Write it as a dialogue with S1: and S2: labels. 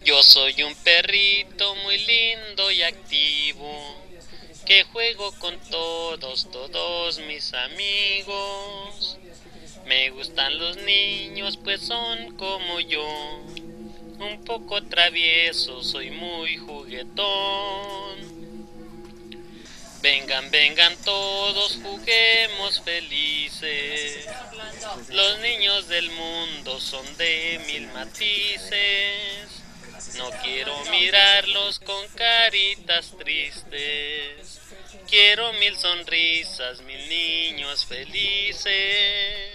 S1: Yo soy un perrito muy lindo y activo, que juego con todos mis amigos. Me gustan los niños pues son como yo, un poco travieso, soy muy juguetón. Vengan, vengan todos, juguemos felices. Los niños del mundo son de mil matices. No quiero mirarlos con caritas tristes. Quiero mil sonrisas, mil niños felices.